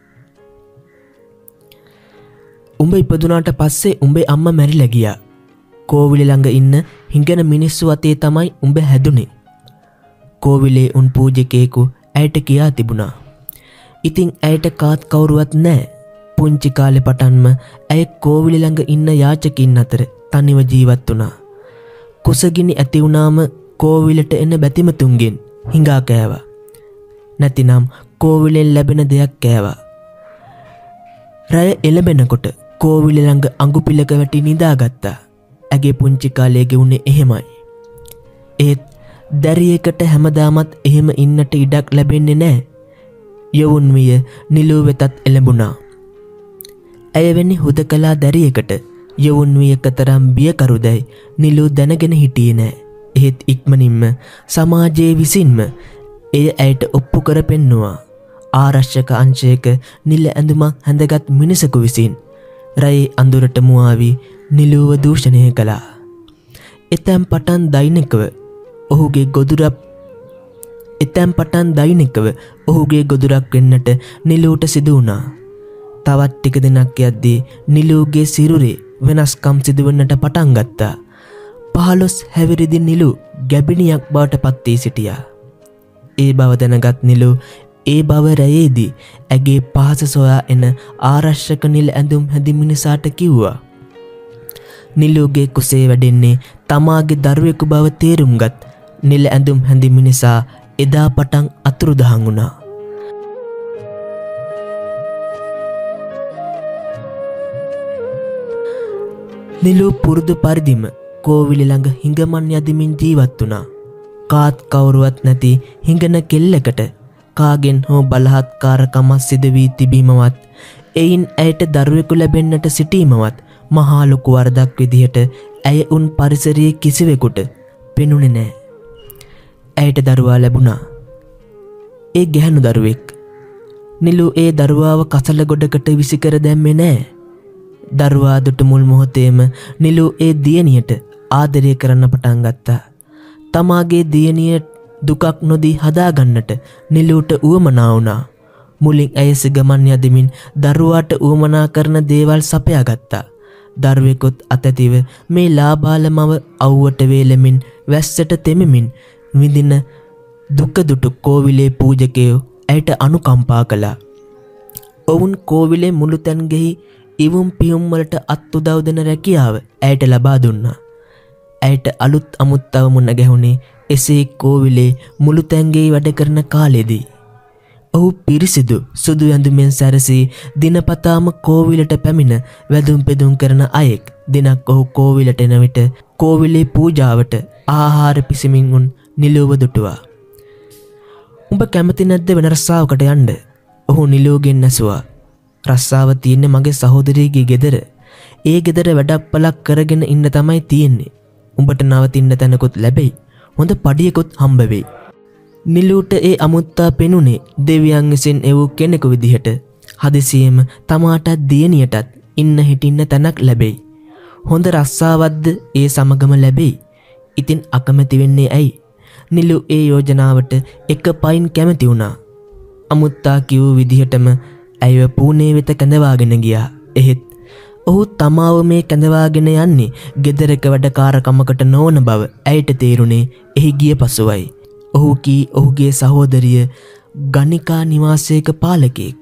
උඹ ඉපදුනාට පස්සේ උඹේ අම්මා මැරිලා ගියා. කෝවිල ළඟ ඉන්න හිඟන මිනිස්සු අතේ තමයි උඹ හැදුනේ. කෝවිලේ උන් පූජකයෙකු ඇයට කියා තිබුණා. ඉතින් ඇයට කාත් කවුරුවත් නැහැ. පුංචි කාලේ පටන්ම ඇය කෝවිල ළඟ ඉන්න යාචකින් අතර තනිව ජීවත් වුණා. කුසගිනි ඇති වුණාම කෝවිලට එන බැතිමතුන්ගෙන් හිඟා කෑවා. නැතිනම් කෝවිලෙන් ලැබෙන දෙයක් කෑවා. රය එළඹෙනකොට කෝවිල ළඟ අඟුපිලක වැටි නිදාගත්තා. ඇගේ පුංචි කාලේ ගෙවුනේ එහෙමයි. ඒත් දැරියකට හැමදාමත් එහෙම ඉන්නට ඉඩක් ලැබෙන්නේ නැහැ. යවුන් විය නිලුව වෙතත් එළඹුණා. ඇය වෙන්නේ හුදකලා දැරියකට යවුන් විය කතරම් බියකරුදැයි නිලු දැනගෙන හිටියේ නෑ. එහෙත් ඉක්මනින්ම සමාජයේ විසින්ම එය ඇයට ඔප්පු කර පෙන්නුවා. ආරක්ෂක අංශයක නිල ඇඳුමක් හැඳගත් මිනිසකු විසින් රයේ අඳුරට මුවාවී නිලුව දූෂණය කළා. එතැන් පටන් දෛනිකව ඔහුගේ ගොදුරක් වෙන්නට නිලුවට සිදු වුණා. තවත් ටික දිනක් යද්දී නිලුගේ සිරුරේ වෙනස්කම් සිදුවන්නට පටන් ගත්තා. 15 හැවිරිදි නිලු ගැබිනියක් බවට පත් වී සිටියා. ඒ බව දැනගත් නිලු ඒ බව රැයේදී ඇගේ පහස සොයා එන ආරක්ෂක නිල ඇඳුම් හැඳි මිනිසාට කිව්වා. නිලුගේ කුසේ වැඩෙන්නේ තමාගේ දරුවෙකු බව තේරුම්ගත් නිල ඇඳුම් හැඳි මිනිසා එදා පටන් අතුරුදහන් වුණා. නිලු පුරුදු පරිදිම කෝවිලි ළඟ හිඟමන් යදිමින් ජීවත් වුණා. කාත් කවුරුවත් නැති හිඟන කෙල්ලකට කාගෙන් හෝ බලහත්කාරකමක් සිදු වී තිබීමවත් එයින් ඇයට දරුවෙකු ලැබෙන්නට සිටීමවත් මහා ලොකු වරදක් විදිහට ඇය උන් පරිසරයේ කිසිවෙකුට පෙනුනේ නැහැ. ඇයට දරුවා ලැබුණා. ඒ ගැහැණු දරුවෙක්. නිලු ඒ දරුවාව කසල ගොඩකට විසිකර දැම්මේ නැහැ. දරුවා දුටු මුල් මොහොතේම නිලු ඒ දියණියට ආදරය කරන්න පටන් ගත්තා. තමාගේ දියණිය දුකක් නොදී හදාගන්නට නිලුට උවමනා වුණා. මුලින් ඇය සිගමන් යදිමින් දරුවාට උවමනා කරන දේවල් සපයා ගත්තා. දරුවෙකුත් අතැතිව මේ ලාබාල මව අවුවට වේලමින් වැස්සට තෙමමින් විඳින දුක දුටු කෝවිලේ පූජකයෝ ඇයට අනුකම්පා කළා. ඔවුන් කෝවිලේ මුළු තැන්ගෙහි ඉවුම් පියුම් වලට අත් උදව් දෙන රැකියාව ඇයට ලබා දුන්නා. ඇයට අලුත් අමුත්තව මුණ ගැහුණේ එසේ කෝවිලේ මුළු තැන්ගෙහි වැඩ කරන කාලෙදී. ඔහු පිරිසිදු සුදු ඇඳුමෙන් සැරසී දිනපතාම කෝවිලට පැමිණ වැදුම් පෙදුම් කරන අයෙක්. දිනක් ඔහු කෝවිලට එන විට කෝවිලේ පූජාවට ආහාර පිසමින් උන් නිලුව දුටුවා. උඹ කැමති නැද්ද වෙන රස්සාවකට යන්න? ඔහු නිලුවගෙන් ඇසුවා. රස්සාව තියෙන්නේ මගේ සහෝදරියගේ ගෙදර. ඒ ගෙදර වැඩක් පළක් කරගෙන ඉන්න තමයි තියෙන්නේ. උඹට නවතින්න තැනකුත් ලැබෙයි. හොඳ පඩියකුත් හම්බ වෙයි. නිලුට ඒ අමුත්තා පෙනුනේ දෙවියන් විසින් එවූ කෙනෙකු විදිහට. හදිසියෙම තමාටත් දියණියටත් ඉන්න හිටින්න තැනක් ලැබෙයි. හොඳ රස්සාවක්ද ඒ සමගම ලැබෙයි. ඉතින් අකමැති වෙන්නේ ඇයි? නිලු ඒ යෝජනාවට එක පයින් කැමති වුණා. අමුත්තා කිව්ව විදිහටම ඇයව පූනේ වෙත කැඳවාගෙන ගියා. එහෙත් ඔහු තමාව මේ කැඳවාගෙන යන්නේ ගෙදරක වැඩකාරකමකට නොවන බව ඇයට තේරුණේ එහි ගිය පසුවයි. ඔහු කී ඔහුගේ සහෝදරිය ගණිකා නිවාසයක පාලකෙක්.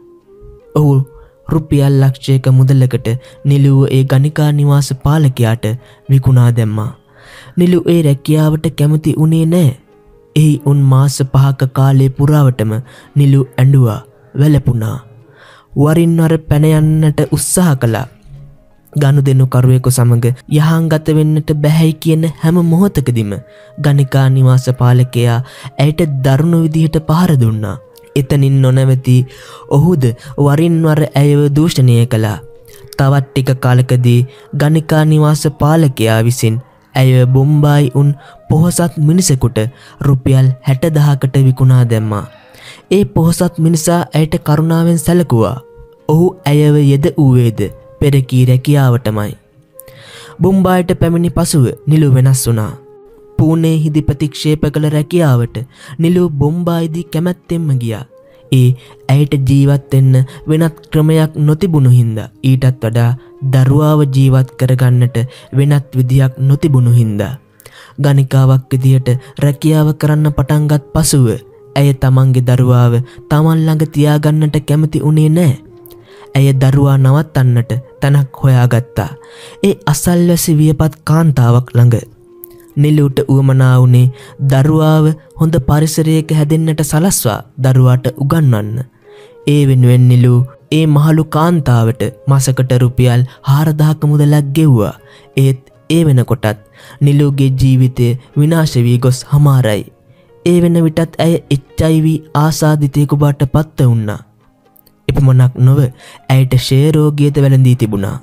ඔහු රුපියල් ලක්ෂයක මුදලකට නිලුව ඒ ගණිකා නිවාස පාලකයාට විකුණා දැම්මා. නිලු ඒ රැකියාවට කැමති වුණේ නැහැ. එහි උන් මාස 5ක කාලේ පුරාවටම නිලු ඇඬුවා, වැළපුණා. වරින් වර පැන යන්නට උත්සාහ කළා. ගනුදෙනු කරුවෙකු සමග යහංගත වෙන්නට බැහැයි කියන හැම මොහොතකදීම ගණිකා නිවාස පාලකයා ඇයට දරුණු විදිහට පහර දුන්නා. එතනින් නොනැවති ඔහුද වරින් වර ඇයව දූෂණය කළා. තවත් ටික කාලකදී ගණිකා නිවාස පාලකයා විසින් ඇය බොම්බායි උන් පොහොසත් මිනිසෙකුට රුපියල් 60,000කට විකුණා දැම්මා. ඒ පොහොසත් මිනිසා ඇයට කරුණාවෙන් සැලකුවා. ඔහු ඇයව යෙද වූවේද පෙරකී රැකියාවටමයි. බොම්බායට පැමිණි පසුව නිලු වෙනස් වුණා. පූනේහිදී ප්‍රතික්ෂේප කළ රැකියාවට නිලු බොම්බායිදී කැමැත්තෙන්ම ගියා. ඒ ඇයට ජීවත් වෙන්න වෙනත් ක්‍රමයක් නොතිබුණු හින්දා, ඊටත් වඩා දරුවාව ජීවත් කරගන්නට වෙනත් විදියක් නොතිබුණු හින්දා ගණිකාවක් විදියට රැකියාව කරන්න පටන්ගත් පසුව ඇය තමන්ගේ දරුවාව තමන් ළඟ තියාගන්නට කැමති වුණේ නැහැ. ඇය දරුවා නවත්තන්නට තැනක් හොයාගත්තා. ඒ අසල්වැසි වියපත් කාන්තාවක් ළඟ. නිලුට උවමනා වුණේ දරුවාව හොඳ පරිසරයක හැදෙන්නට සලස්වා දරුවාට උගන්වන්න. ඒ වෙනුවෙන් නිලු ඒ මහලු කාන්තාවට මාසකට රුපියල් 4,000ක මුදලක් ගෙව්වා. ඒත් ඒ වෙනකොටත් නිලුගේ ජීවිතය විනාශ වී ගොස් හමාරයි. ඒ වෙන විටත් ඇය HIV ආසාදිතයෙකු බවට පත් වුණා. එපමණක් නොව ඇයට ෂේ රෝගියද වැළඳී තිබුණා.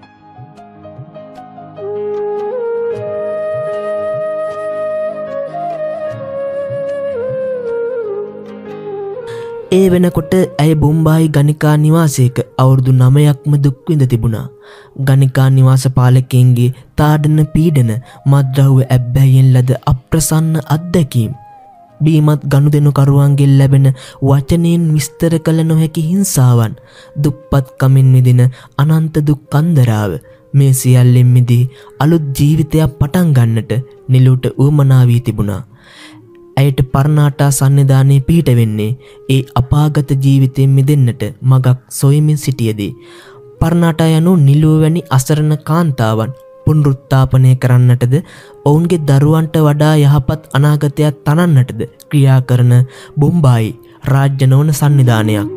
ඒ වෙනකොට ඇය බොම්බායි ගණිකා නිවාසයක අවුරුදු 9ක්ම දුක් විඳ තිබුණා. ගණිකා නිවාස පාලකයන්ගේ තාඩන පීඩන, මත්ද්‍රව්‍ය ඇබ්බැහියෙන් ලද අප්‍රසන්න අත්දැකීම්, බීමත් ගනුදෙනු කරුවන්ගෙන් ලැබෙන වචනයෙන් විස්තර කළ නොහැකි හිංසාවන්, දුප්පත්කමින් මිදෙන අනන්ත දුක් කන්දරාව, මේ සියල්ලෙන් මිදී අලුත් ජීවිතයක් පටන් ගන්නට නිලුට උවමනා වී තිබුණා. ඇයට පර්ණාටා සන්නිධානයේ පිහිට වෙන්නේ ඒ අපාගත ජීවිතයෙන් මිදෙන්නට මගක් සොයමින් සිටියේදී. පර්ණාටා යනු නිලුව වැනි අසරණ කාන්තාවන් පුනරුත්ථාපනය කරන්නටද ඔවුන්ගේ දරුවන්ට වඩා යහපත් අනාගතයක් තනන්නටද ක්‍රියා කරන බොම්බායි රාජ්‍ය නොවන සන්නිධානයක්.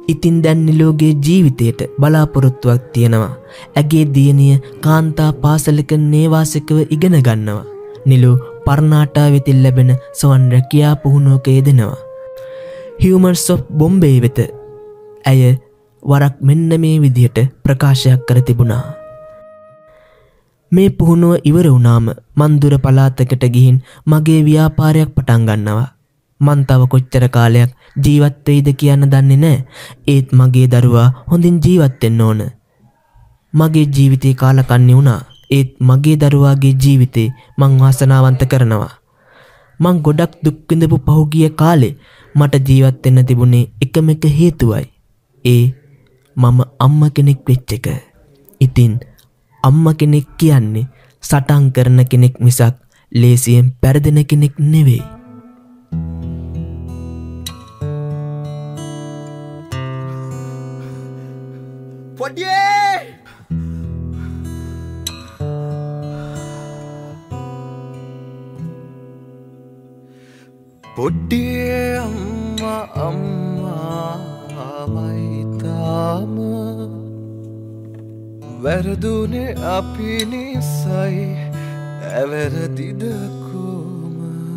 ඉතින් දැන් නිලෝගේ ජීවිතයට බලාපොරොත්තුවක් තියෙනවා. ඇගේ දියණිය කාන්තා පාසලක නේවාසිකව ඉගෙන ගන්නවා. නිලෝ පර්නාටා වෙතින් ලැබෙන සොවන් රැකියා පුහුණුවක යෙදෙනවා. හියුමන්ස් ඔෆ් බොම්බේ වෙත ඇය වරක් මෙන්න මේ විදිහට ප්‍රකාශයක් කර තිබුණා. මේ පුහුණුව ඉවර වුණාම මන් දුර පළාතකට ගිහින් මගේ ව්‍යාපාරයක් පටන් ගන්නවා. මන් තව කොච්චර කාලයක් ජීවත් වෙයිද කියන්න දන්නේ නැහැ. ඒත් මගේ දරුවා හොඳින් ජීවත් වෙන්න ඕන. මගේ ජීවිතේ කාලකන්ණි වුණා. ඒත් මගේ දරුවාගේ ජීවිතේ මං වාසනාවන්ත කරනවා. මං ගොඩක් දුක් විඳපු පහුගිය කාලේ මට ජීවත් වෙන්න තිබුණේ එකම එක හේතුවයි. ඒ මම අම්මා කෙනෙක් වෙච්ච එක. ඉතින් අම්මා කෙනෙක් කියන්නේ සටන් කරන කෙනෙක් මිසක් ලේසියෙන් පෙරදෙන කෙනෙක් නෙවෙයි. පොඩියේ පොඩ්ඩියේ අම්මා අම්මාමයි තාම වැරදුනේ අපි නිසයි ඇවැරදිද කොම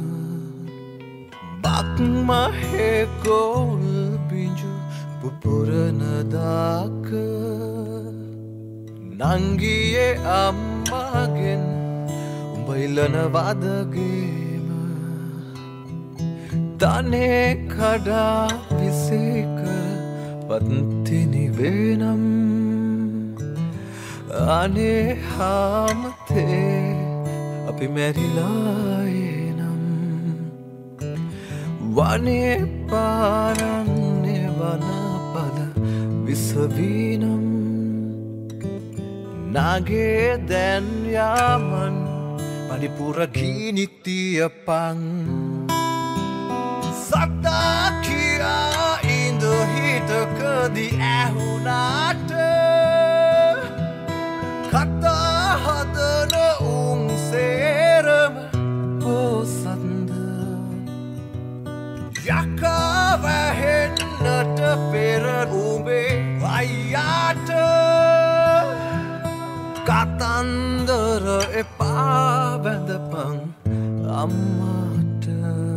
බක්මහේ ගෝල් බිංජු පුපුරන දාක නංගියේ අම්මාගෙන් උඹ ඉල්ලන වදගේම තනේ කඩා විසේ කර පත්තිනි වෙනම් අනේ හාමතේ අපි මැරිලායනම් වනේ පාරන්නේ වනපද විසවීනම් නගේ දැන් යාමන් මනිපුරකීනිතියපං සත්තා කියා ඉඳ හිටකදි ඇහුනාට කතා හදන උන් සේරම පෝසන්ද යකා වැහෙන්නට පෙර උඹේ අයියාට කතන්දර එපා බැඳපන් අම්මාට.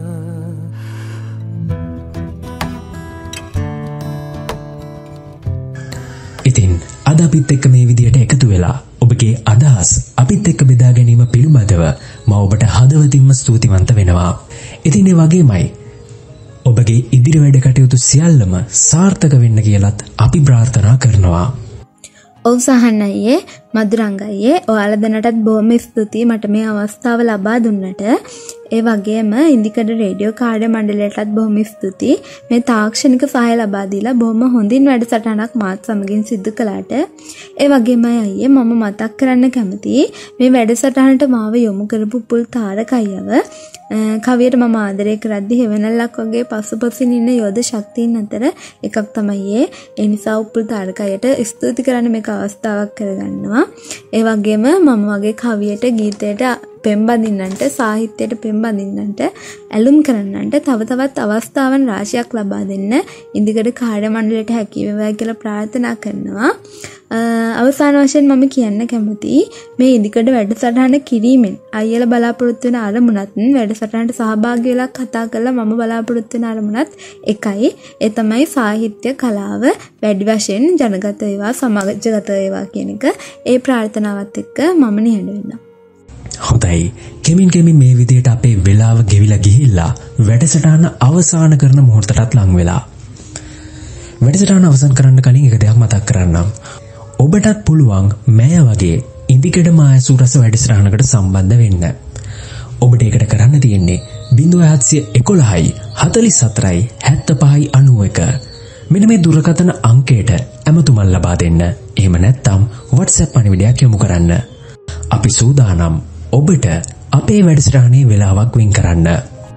ඉතින් අද අපිත් එක්ක මේ විදියට එකතු වෙලා ඔබගේ අදහස් අපිත් එක්ක බෙදා ගැනීම පිළිබඳව මම ඔබට හදවතින්ම ස්තුතිවන්ත වෙනවා. ඉතින් ඒ වගේමයි ඔබගේ ඉදිරි වැඩ කටයුතු සියල්ලම සාර්ථක වෙන්න කියලත් අපි ප්‍රාර්ථනා කරනවා. ඔව් සහන් අයියේ, මధుරංග අයියේ, ඔයාලා දැනටත් බොහොම ස්තුතියි මට මේ අවස්ථාව ලබා දුන්නට. ඒ වගේම ඉන්දිකඩ රේඩියෝ කාර්ය මණ්ඩලයටත් බොහොම ස්තුතියි මේ තාක්ෂණික සහාය ලබා දීලා බොහොම හොඳින් වැඩසටහනක් මාත් සමගින් සිදු කළාට. ඒ වගේමයි අයියේ මම මතක් කරන්න කැමතියි මේ වැඩසටහනට මාව යොමු කරපු පුල් තාරකයව කවියට මම ආදරය කරද්දි හෙවණල්ලක් වගේ පසුපසින් ඉන්න යෝධ ශක්තියින් අතර එකක් තමයි ඒ නිසා උපුල් තාරකයට ස්තුති කරන්න මේක අවස්ථාවක් කරගන්නවා. ඒ වගේම මම වගේ කවියට ගීතයට පෙම්බඳින්නන්ට සාහිත්‍යයට පෙම්බඳින්නන්ට ඇලුම් කරන්නන්ට තව තවත් අවස්ථාවන් රාශියක් ලබා දෙන්න ඉන්දිකඩ කාර්ය මණ්ඩලයට හැකි වේවා කියලා ප්‍රාර්ථනා කරනවා. අවසාන වශයෙන් මම කියන්න කැමතියි මේ ඉදිකඩ වැඩසටහන කිරීමෙන් අයියලා බලාපොරොත්තු වෙන අරමුණත් වැඩසටහනට සහභාගී වෙලා කතා කරලා මම බලාපොරොත්තු වෙන අරමුණත් එකයි. ඒ තමයි සාහිත්‍ය කලාව වැඩි වශයෙන් ජනගත වේවා සමාජගත වේවා කියන එක. ඒ ප්‍රාර්ථනාවත් එක්ක මම නිහඬ වෙනවා. හොඳයි. කෙමින් මේ විදියට අපේ වෙලාව ගෙවිලා ගිහිල්ලා වැඩසටහන අවසන් කරන මොහොතටත් ලං වෙලා. වැඩසටහන අවසන් කරන්න කලින් එක දෙයක් මතක් කරන්නම්. ඔබටත් පුළුවන් මෑ වගේ ඉදිකඩ මායසු රස වැඩසටහනකට සම්බන්ධ වෙන්න. ඔබට ඒකට කරන්න තියෙන්නේ 0711යි 44යි 75යි 91. මෙන්න මේ දුරකථන අංකයට ඇමතුමක් ලබා දෙන්න. එහෙම නැත්නම් WhatsApp පණිවිඩයක් යොමු කරන්න. අපි සූදානම් ඔබට අපේ වැඩසටහනේ වෙලාවක් වෙන් කරන්න.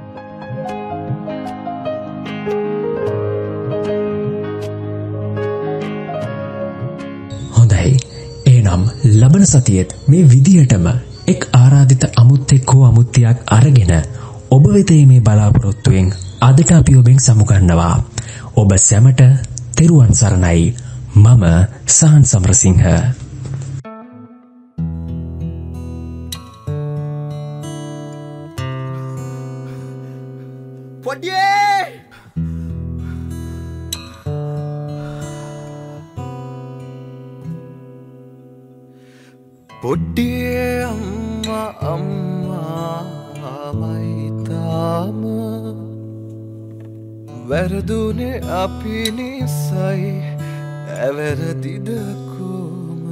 හොඳයි. එහෙනම් ලබන සතියේත් මේ විදියටම එක් ආරාධිත අමුත්තෙක් හෝ අමුත්තියක් අරගෙන ඔබ වෙත මේ බලාපොරොත්තුවෙන් අදට අපි ඔබෙන් සමු ගන්නවා. ඔබ සැමට තෙරුවන් සරණයි. මම සහන් සමරසිංහ. පොඩියේ පොඩ්ඩියේ අම්මාමයි තාම වැරදුනේ අපි නිසයි ඇවැරදිදකෝම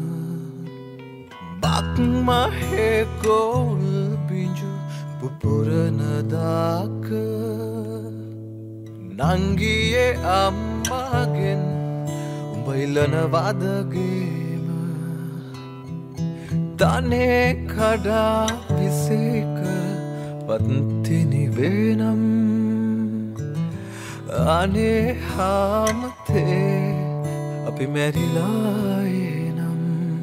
බක්මහේ ගෝල් බිංජු පුපුරනදාක නංගියේ අම්මාගෙන් උඹ ඉල්ලනවදගේම තනේ කඩා විසේකර පත්තිනිවෙනම් අනේ හාමතේ අපි මැරිලායනම්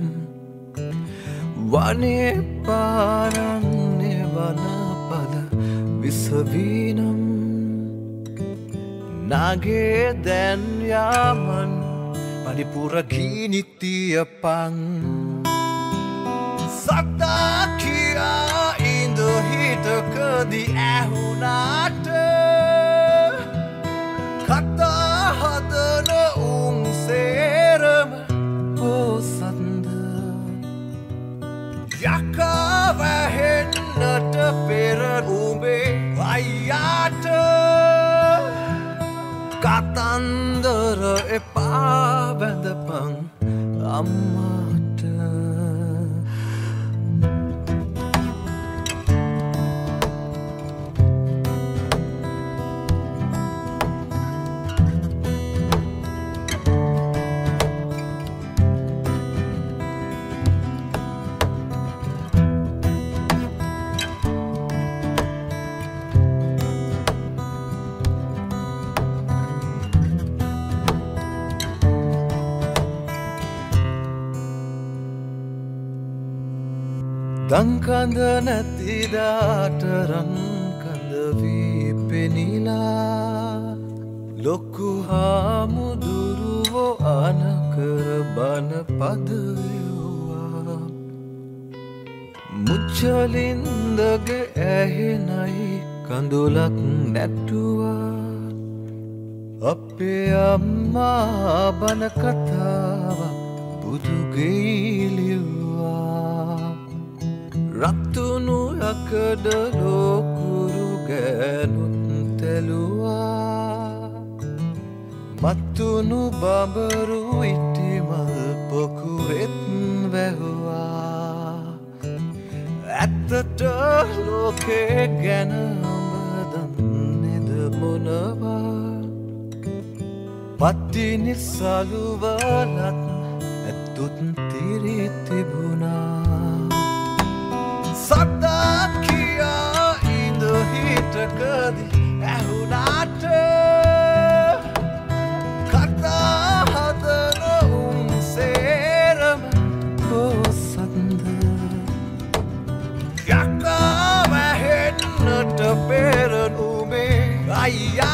වනේ පාරන්නේ වනපද විසවීනම් නගේ දැන්යාමන් මනිපුරගීනිතියපං සත්තා කියා ඉඳ හිටකදි ඇහුනාට කතා හදන උන් සේරම පෝසන්ද යකා වැහෙන්නට පෙර උඹේ අයියාට කතන්දර එපා බැඳපන් අම්මාට දංකඳ නැතිදාට රන්කඳ වී පෙනිලා ලොක්කු හාමුදුරුවෝ අනකර බන පදයවා මුච්චලින්දගේ ඇහෙනයි කඳුලක් නැටුවා අපේ අම්මා බන කතාවක් බුදුගෙයිලිව්වා රත්තුනු යකඩ ලෝකුරු ගෑනුත් තැලුවා මත්තුනු බඹරු ඉටිමල් පොකුවෙත් වැහුවා ඇත්තට ලෝකේ ගැන දන්නෙද මොනවා පත්තිනි සලුවලත් ඇත්තුත් තිරි තිබුණා සත්තා කියා ඉඳ හිටකදි ඇහුනාට කතා හදන උන් සේරම පෝසන්ද යකා වැහෙන්නට පෙර නුඹේ අයියා